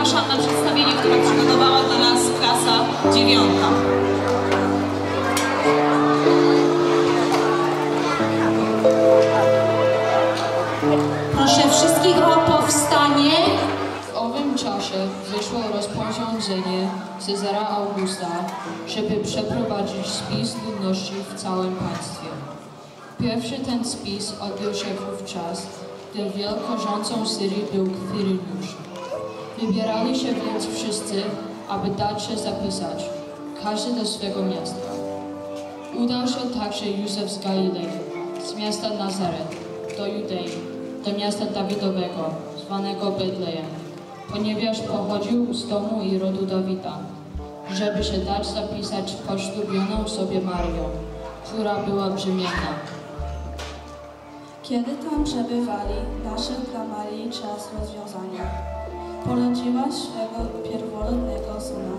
zapraszam na przedstawienie, które przygotowała dla nas klasa 9. Proszę wszystkich o powstanie. W owym czasie wyszło rozporządzenie Cezara Augusta, żeby przeprowadzić spis ludności w całym państwie. Pierwszy ten spis odbył się wówczas, gdy wielkorządcą Syrii był Kwiryniusz. Wybierali się więc wszyscy, aby dać się zapisać, każdy do swego miasta. Udał się także Józef z Galilei, z miasta Nazaret, do Judei, do miasta Dawidowego, zwanego Betlejem, ponieważ pochodził z domu i rodu Dawida, żeby się dać zapisać poślubioną sobie Marią, która była brzemienna. Kiedy tam przebywali, naszedł dla Marii czas rozwiązania. Porodziła swego pierworodnego syna.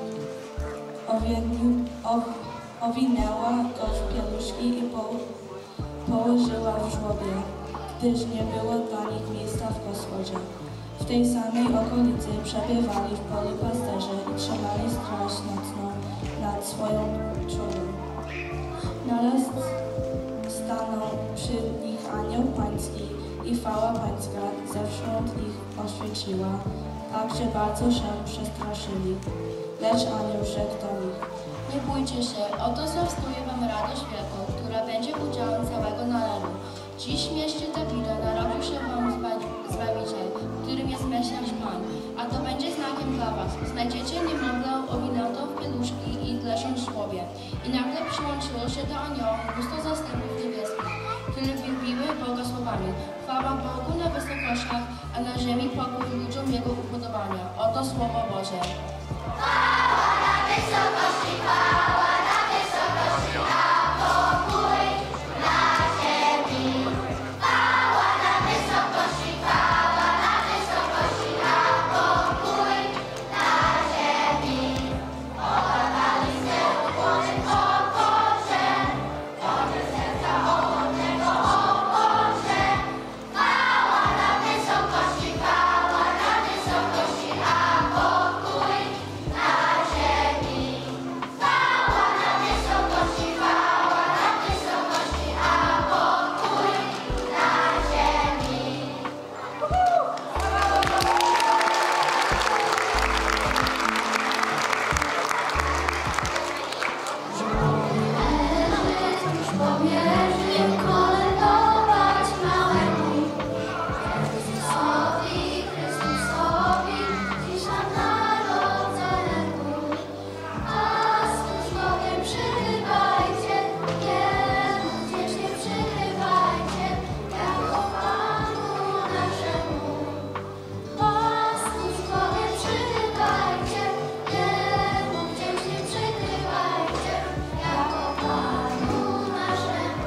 Owinęła go w pieluszki i położyła w żłobie, gdyż nie było dla nich miejsca w gospodzie. W tej samej okolicy przebywali w polu pasterze i trzymali straż nocną nad swoją czulą. Naraz stanął przy nich anioł pański i chwała pańska zewsząd ich oświeciła, tak że bardzo się przestraszyli. Lecz anioł rzekł do nich: Nie bójcie się, oto zwiastuję wam radość wielką, która będzie udziałem całego narodu. Dziś w mieście Dawida narodził się wam Zbawiciel, którym jest Mesjasz Pan, a to będzie znakiem dla was. Znajdziecie niemowlę owiniętą w pieluszki i leżąc w żłobie. I nagle przyłączyło się do anioła mnóstwo zastępów niebieskich, które wielbiły Boga słowami: Chwała Bogu na wysokościach, a na ziemi pokój ludziom Jego upodobania. Oto Słowo Boże. Chwała na wysokości, chwała na wysokości, a pokój na ziemi. Chwała na wysokości, chwała na wysokości, a pokój na ziemi. Oddali się ukłony o Boże, oczy serca ochotnego o Boże. Chwała na wysokości, chwała na wysokości, a pokój na ziemi. Chwała na wysokości, chwała na wysokości, a pokój na ziemi. Już powierzył kolędować małemu Chrystusowi, dziś nam narodzonego. Pastuszkowie przybywajcie, Jemu wdzięcznie przygrywajcie, jako Panu naszemu. Pastuszkowie przybywajcie, Jemu wdzięcznie przygrywajcie, jako Panu naszemu.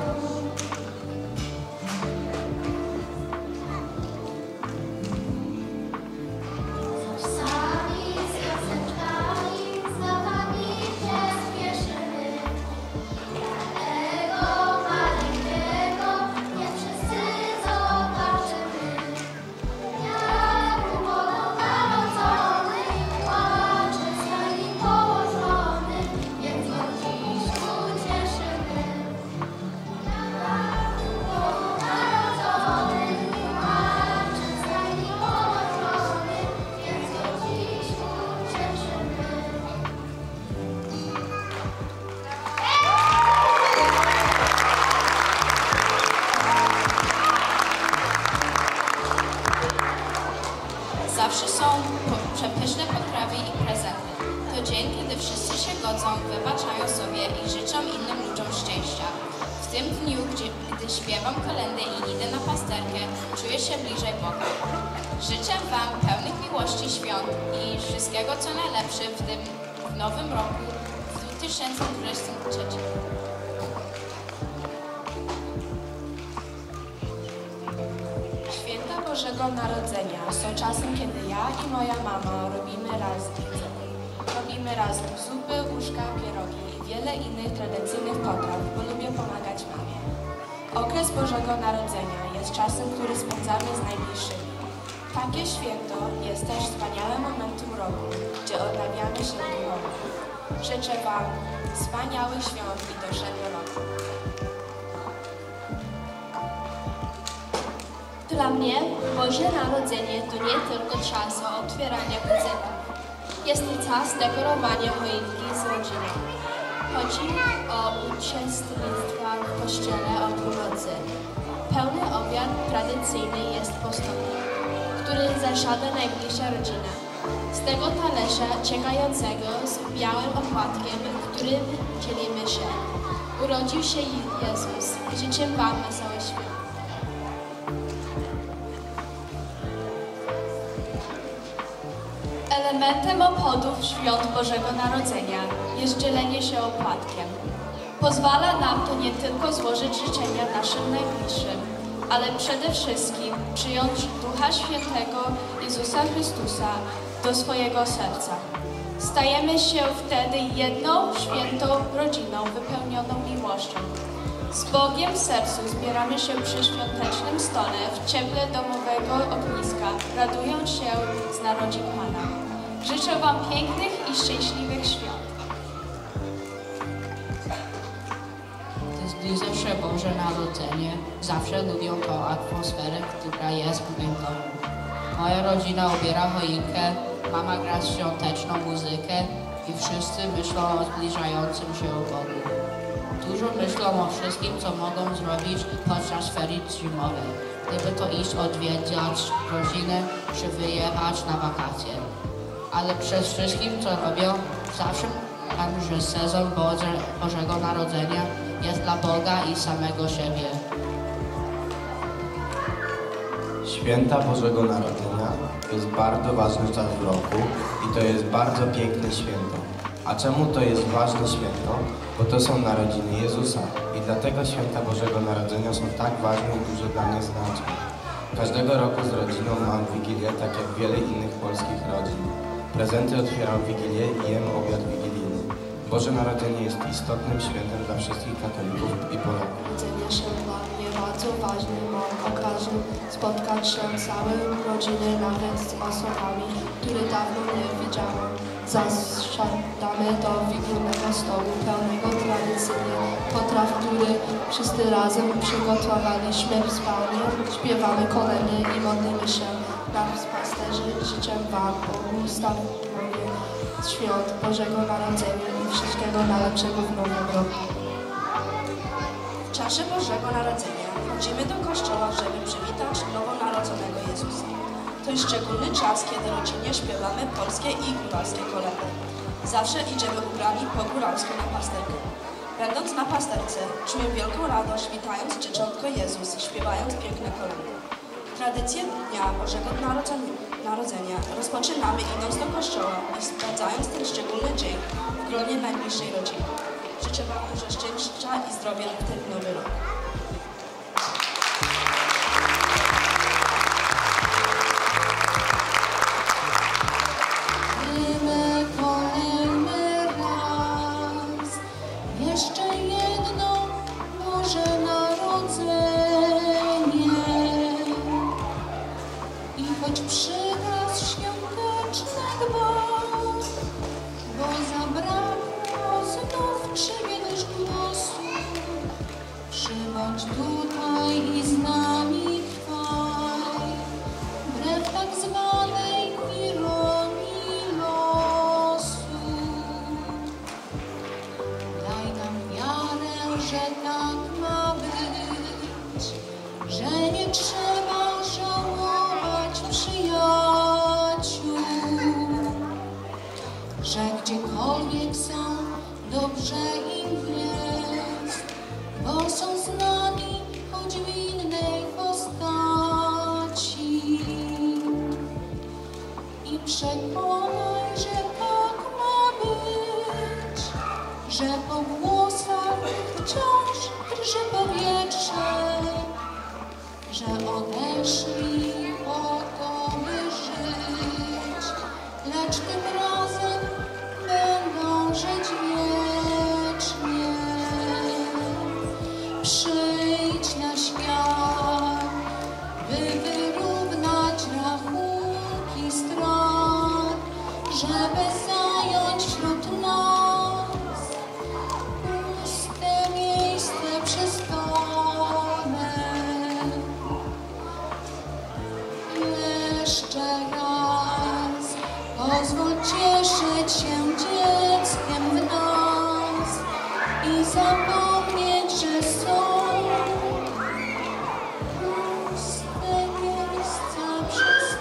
Sami z piosenczkami, z nowami się spieszymy. Tego maleńkiego nie wszyscy zobaczymy. Jak młodą narodzony, płacze stajni położony, więc go dziś ucieszymy. Jak młodą narodzony, płacze stajni położony, więc go dziś ucieszymy. Zawsze są przepyszne potrawy i prezenty. To dzień, kiedy wszyscy się godzą, wybaczają sobie i życzą innym ludziom szczęścia. W tym dniu, gdy śpiewam kolędy i idę na pasterkę, czuję się bliżej Boga. Życzę Wam pełnych miłości świąt i wszystkiego, co najlepsze w tym nowym roku, w 2023. Święta Bożego Narodzenia są czasem, kiedy ja i moja mama robimy razem zupy, łóżka, pierogi i wiele innych tradycyjnych potraw, bo lubię pomagać mamie. Okres Bożego Narodzenia jest czasem, który spędzamy z najbliższymi. Takie święto jest też wspaniałym momentem odnawiamy się duchowo. Życzę Wam wspaniałych świąt i dobrego roku. Dla mnie Boże Narodzenie to nie tylko czas otwierania prezentów. Jest to czas dekorowania choinki z rodziną. Chodzi o uczestnictwo w kościele o północy. Pełny obiad tradycyjny jest po stole, który zasiada najbliższa rodzina. Z tego talerza czekającego z białym opłatkiem, którym dzielimy się. Urodził się Jezus. Życzę Wam wesołych świąt. Elementem obchodów świąt Bożego Narodzenia jest dzielenie się opłatkiem. Pozwala nam to nie tylko złożyć życzenia naszym najbliższym, ale przede wszystkim przyjąć Ducha Świętego Jezusa Chrystusa do swojego serca. Stajemy się wtedy jedną świętą rodziną wypełnioną miłością. Z Bogiem w sercu zbieramy się przy świątecznym stole w cieple domowego ogniska, radując się z narodzin Pana. Życzę Wam pięknych i szczęśliwych świąt. Zbliża się Boże Narodzenie. Zawsze lubię tą atmosferę, która jest w moim domu. Moja rodzina ubiera choinkę, mama gra świąteczną muzykę i wszyscy myślą o zbliżającym się Bogu. Dużo myślą o wszystkim, co mogą zrobić podczas ferii zimowej, gdyby to iść odwiedzać rodzinę czy wyjechać na wakacje. Ale przede wszystkim, co robią, zawsze pamiętam, że sezon Bożego Narodzenia jest dla Boga i samego siebie. Święta Bożego Narodzenia to jest bardzo ważny czas w roku i to jest bardzo piękne święto. A czemu to jest ważne święto? Bo to są narodziny Jezusa i dlatego święta Bożego Narodzenia są tak ważne i dużo dla mnie znaczą. Każdego roku z rodziną mam Wigilię, tak jak wiele innych polskich rodzin. Prezenty otwieram w Wigilię i jem obiad wigilijny. Boże Narodzenie jest istotnym świętem dla wszystkich katolików i Polaków. Narodzenie się dla mnie bardzo ważne. Mam okazję spotkać się całej rodziny, nawet z osobami, które dawno nie widziałam. Zasiadamy do wigilijnego stołu pełnego tradycyjnie potraw, które wszyscy razem przygotowaliśmy wspólnie. Śpiewamy kolędy i modlimy się na pasterzy. Życzę Wam błogosławionych świąt Bożego Narodzenia i wszystkiego najlepszego w nowym roku. W czasie Bożego Narodzenia chodzimy do kościoła, żeby przywitać nowonarodzonego Jezusa. To jest szczególny czas, kiedy rodzinnie śpiewamy polskie i góralskie kolędy. Zawsze idziemy ubrani po góralsku na pasterkę. Będąc na pasterce, czuję wielką radość, witając dzieciątko Jezus, śpiewając piękne kolędy. Tradycję Dnia Bożego Narodzenia rozpoczynamy idąc do kościoła i spędzając ten szczególny dzień w gronie najbliższej rodziny. Życzę Wam dużo szczęścia i zdrowia w ten nowy rok. Jeszcze jedno Boże Narodzenie i choć przyraz świąteczny dbam, bo zabrakło znów czyjegoś głosu, przybądź tutaj i z nami trwaj, wbrew tak zwanej ironii losu. Daj nam wiarę, że tak ma być, że nie trzeba żałować przyjaciół, że gdziekolwiek są, dobrze im jest, bo są z nami, choć w innej postaci. I przekonaj, że tak ma być, że po włosach wciąż drży powietrze, że odeszli po to, by żyć, lecz tym razem będą żyć wiecznie. Przyjdź na świat, by wyrównać rachunki strat, żeby Pozwól cieszyć się dzieckiem w noc i zapomnieć, że są puste miejsca przez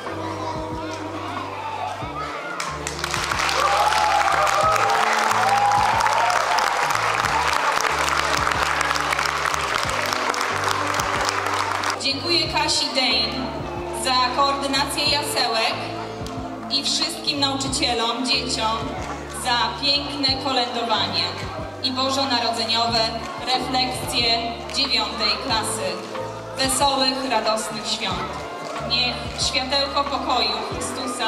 Dziękuję Kasi Dejn za koordynację jasełek i wszystkim nauczycielom, dzieciom za piękne kolędowanie i bożonarodzeniowe refleksje 9. klasy. Wesołych, radosnych świąt. Niech światełko pokoju Chrystusa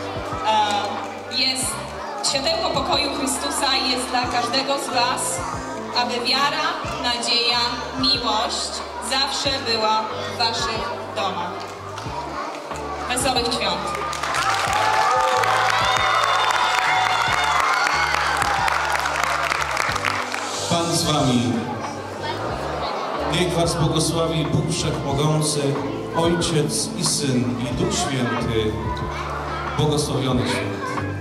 jest dla każdego z Was, aby wiara, nadzieja, miłość zawsze była w Waszych domach. Wesołych świąt! Pan z Wami. Niech Was błogosławi Bóg Wszechmogący, Ojciec i Syn i Duch Święty. Błogosławiony święty.